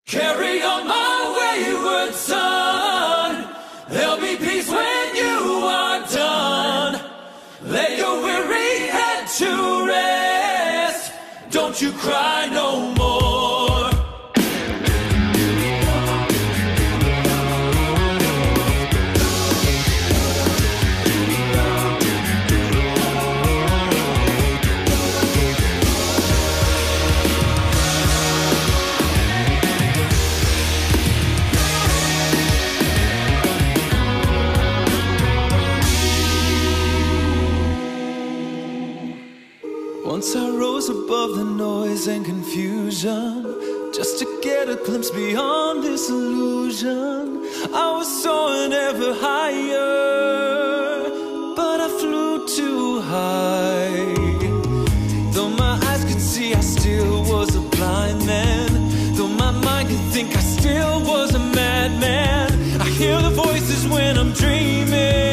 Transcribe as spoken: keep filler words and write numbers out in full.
Carry on, my wayward son. There'll be peace when you are done. Lay your weary head to rest. Don't you cry no more. Once I rose above the noise and confusion, just to get a glimpse beyond this illusion. I was soaring ever higher, but I flew too high. Though my eyes could see, I still was a blind man. Though my mind could think, I still was a madman. I hear the voices when I'm dreaming.